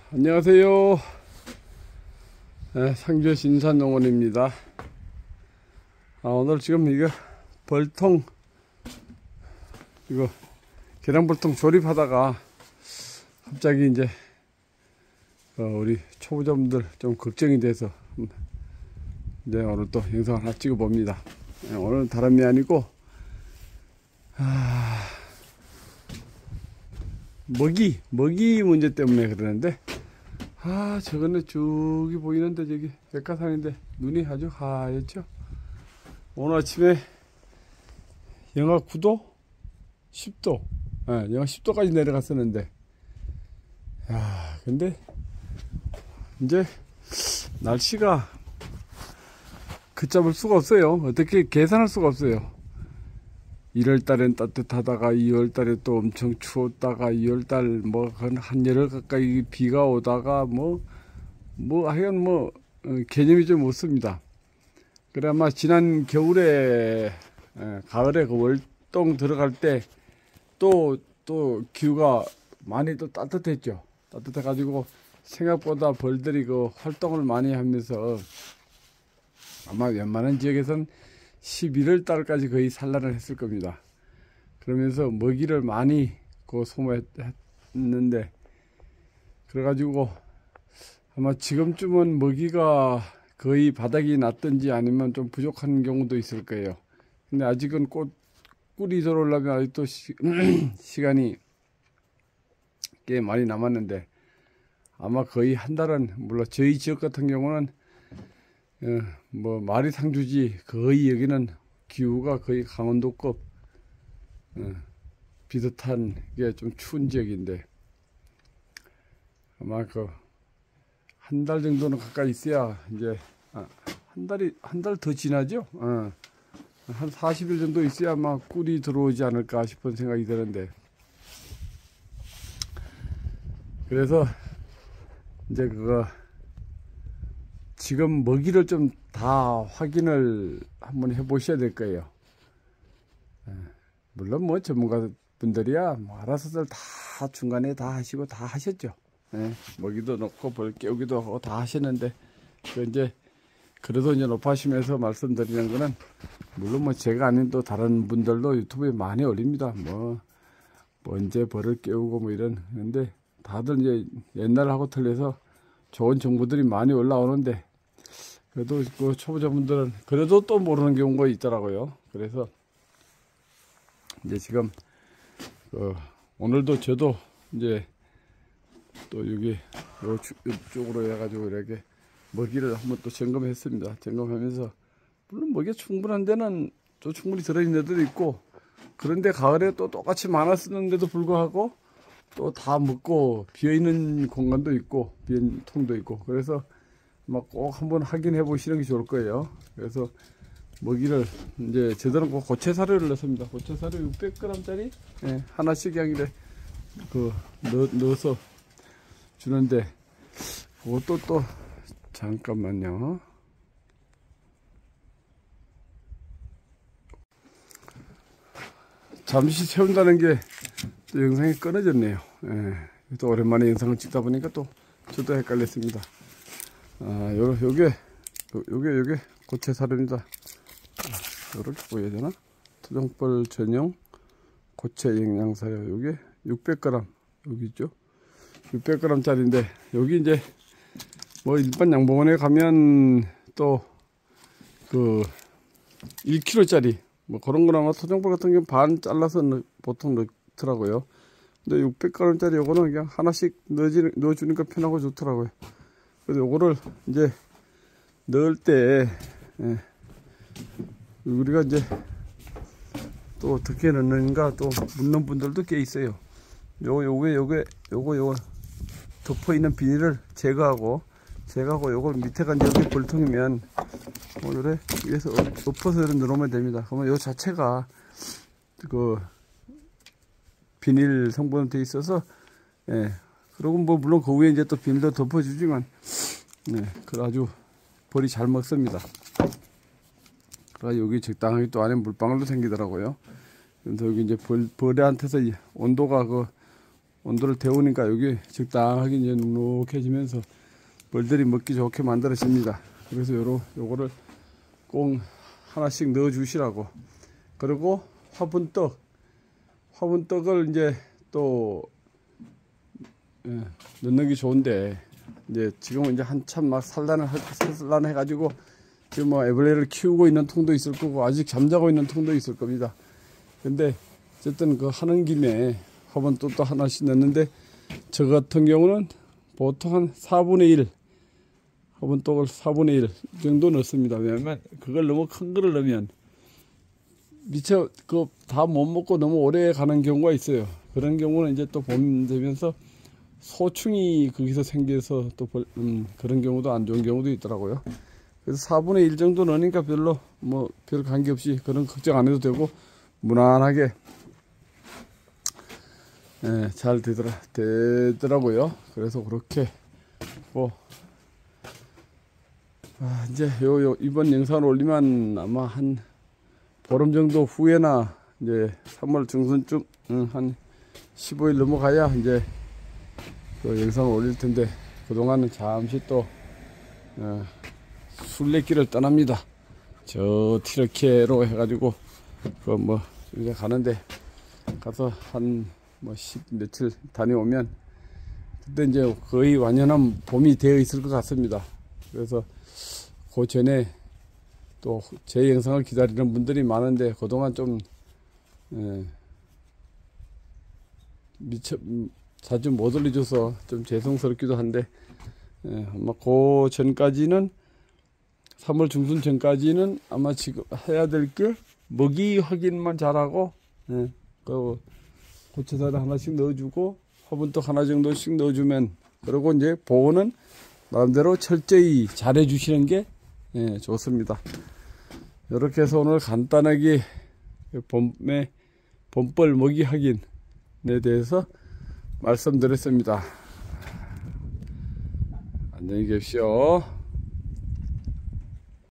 안녕하세요. 네, 상주의 신산농원입니다. 오늘 지금 이거 벌통, 이거 계량벌통 조립하다가 갑자기 이제 우리 초보자분들 좀 걱정이 돼서 이제 오늘 또 영상을 하나 찍어 봅니다. 오늘은 다름이 아니고 먹이 문제 때문에 그러는데, 저거는 저기 보이는데, 저기 백화산인데 눈이 아주 하얗죠. 오늘 아침에 영하 9도 10도 영하 10도까지 내려갔었는데, 근데 이제 날씨가 걷잡을 수가 없어요. 어떻게 계산할 수가 없어요. 1월달엔 따뜻하다가 2월달에 또 엄청 추웠다가 2월달 뭐 한여름 가까이 비가 오다가 하여간 개념이 좀 없습니다. 그래 아마 지난 겨울에 가을에 그 월동 들어갈 때 또 기후가 많이 또 따뜻했죠. 따뜻해 가지고 생각보다 벌들이 그 활동을 많이 하면서 아마 웬만한 지역에선 11월 달까지 거의 산란을 했을 겁니다. 그러면서 먹이를 많이 소모했는데, 그래가지고 아마 지금쯤은 먹이가 거의 바닥이 났든지 아니면 좀 부족한 경우도 있을 거예요. 근데 아직은 꿀이 들어오려면 아직도 시간이 꽤 많이 남았는데, 아마 거의 한 달은, 물론 저희 지역 같은 경우는 말이 상주지 거의 여기는 기후가 거의 강원도급 비슷한 게 좀 추운 지역인데, 아마 한 달 정도는 가까이 있어야 이제 한 달 더 지나죠. 한 40일 정도 있어야 아마 꿀이 들어오지 않을까 싶은 생각이 드는데, 그래서 이제 지금 먹이를 좀 다 확인을 한번 해 보셔야 될 거예요. 물론 전문가분들이야 알아서들 다 중간에 다 하시고 다 하셨죠. 먹이도 넣고 벌 깨우기도 하고 다 하셨는데, 이제 그래도 이제 높아시면서 말씀드리는 거는, 물론 제가 아닌 또 다른 분들도 유튜브에 많이 올립니다. 언제 벌을 깨우고 이런. 근데 다들 이제 옛날하고 틀려서 좋은 정보들이 많이 올라오는데, 그래도 그 초보자분들은 그래도 또 모르는 경우가 있더라고요. 그래서 이제 지금 오늘도 저도 이제 또 여기 이쪽으로 해가지고 이렇게 먹이를 한번 또 점검했습니다. 점검하면서 물론 먹이가 충분한 데는 또 충분히 들어있는 데도 있고, 그런데 가을에 또 똑같이 많았었는데도 불구하고 또 다 먹고 비어있는 공간도 있고 비어있는 통도 있고, 그래서 꼭 한번 확인해 보시는 게 좋을 거예요. 그래서 먹이를 이제 저들은 고체사료를 넣습니다. 고체사료 600g 짜리 하나씩 그냥 넣어서 주는데, 그것도 또 잠깐만요. 잠시 세운다는 게 또 영상이 끊어졌네요. 또 오랜만에 영상을 찍다 보니까 또 저도 헷갈렸습니다. 요게 고체사료입니다. 이렇게 보여야 되나? 토종벌 전용 고체 영양사료. 요게 600g 여기 있죠. 600g 짜리인데, 여기 이제 일반 양봉원에 가면 또 1kg 짜리 그런 거나 토종벌 같은 경우 반 잘라서 보통 넣더라고요. 근데 600g 짜리 요거는 그냥 하나씩 넣어주니까 편하고 좋더라고요. 그래서 요거를 이제 넣을 때 우리가 이제 또 어떻게 넣는가 또 묻는 분들도 꽤 있어요. 요거 덮어 있는 비닐을 제거하고 요걸 밑에가 이제 여기 벌통이면 오늘에 위에서 엎어서 넣으면 됩니다. 그러면 요 자체가 비닐 성분으로 되어 있어서, 그리고 물론 그 위에 이제 또 비닐도 덮어주지만, 그 아주 벌이 잘 먹습니다. 그래서 여기 적당하게 또 안에 물방울도 생기더라고요. 그래서 여기 이제 벌한테서 온도가 온도를 데우니까 여기 적당하게 이제 눅눅해지면서 벌들이 먹기 좋게 만들어집니다. 그래서 요거를 꼭 하나씩 넣어 주시라고. 그리고 화분떡을 이제 또 넣는 게 좋은데, 이제 지금은 이제 한참 막 산란해 가지고 지금 뭐 애벌레를 키우고 있는 통도 있을 거고 아직 잠자고 있는 통도 있을 겁니다. 근데 어쨌든 그 하는 김에 화분떡도 하나씩 넣는데, 저 같은 경우는 보통 한 4분의 1 화분떡을 4분의 1 정도 넣습니다. 왜냐면 그걸 너무 큰 거를 넣으면 미처 그 다 못 먹고 너무 오래 가는 경우가 있어요. 그런 경우는 이제 또 봄 되면서 소충이 거기서 생겨서 또 그런 경우도 안 좋은 경우도 있더라고요. 그래서 4분의 1 정도 넣으니까 별로 뭐 별 관계없이 그런 걱정 안 해도 되고 무난하게 잘 되더라고요. 그래서 그렇게 뭐 이제 이번 영상을 올리면 아마 한 보름 정도 후에나 이제 3월 중순쯤 한 15일 넘어가야 이제 그 영상을 올릴 텐데, 그동안은 잠시 또 순례길을 떠납니다. 저 티르키예로 해가지고 그 뭐 이제 가는데, 가서 한 뭐 10 며칠 다녀오면 그때 이제 거의 완연한 봄이 되어 있을 것 같습니다. 그래서 그 전에 또 제 영상을 기다리는 분들이 많은데 그동안 좀 미처 자주 못 올려줘서 좀 죄송스럽기도 한데, 아마 그 전까지는 3월 중순 전까지는 아마 지금 해야 될 게 먹이 확인만 잘하고 그 고추사를 하나씩 넣어주고 화분떡 하나 정도씩 넣어주면, 그리고 이제 보호는 나름대로 철저히 잘해 주시는 게 좋습니다. 이렇게 해서 오늘 간단하게 봄벌 먹이 확인에 대해서 말씀드렸습니다. 안녕히 계십시오.